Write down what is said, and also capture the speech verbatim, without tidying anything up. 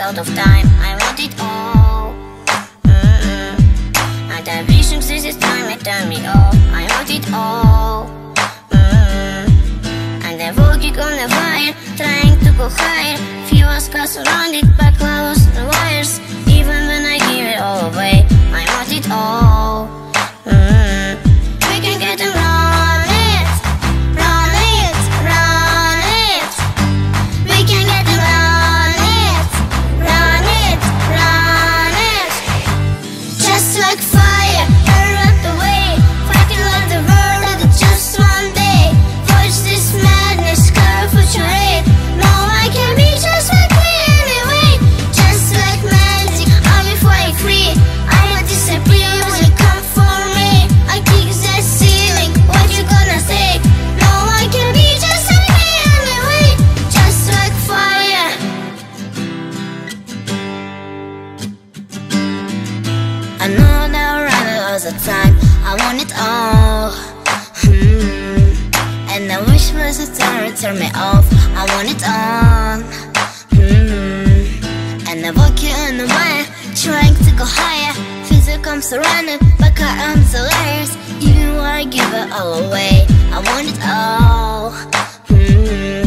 out of time. I want it all. Mm-mm. And I wish this is time it turn me off. I want it all. Mm-mm. And I'm walking on the fire, trying to go higher. Few us surrounded by clothes and wires. Even when I give it all away, I want it all. Mm-mm. We can get them run it, run it, run it. We can get them run it, run it, run it. Just like fire, burn up the way, fighting like the world at just one day. Forge this madness, curve for charade. No, I can be just like me anyway. Just like magic, I'll be flying free. I will disappear when you come for me. I kick that ceiling, what you gonna say? No, I can be just like me anyway. Just like fire. I know that I ran out of time. I want it all. Hmm. And I wish was a turn to turn me off. I want it on. Hmm. And I walk you in the way, trying to go higher. Feels like I'm surrounded by curtains and layers. Even when I give it all away, I want it all. Hmm.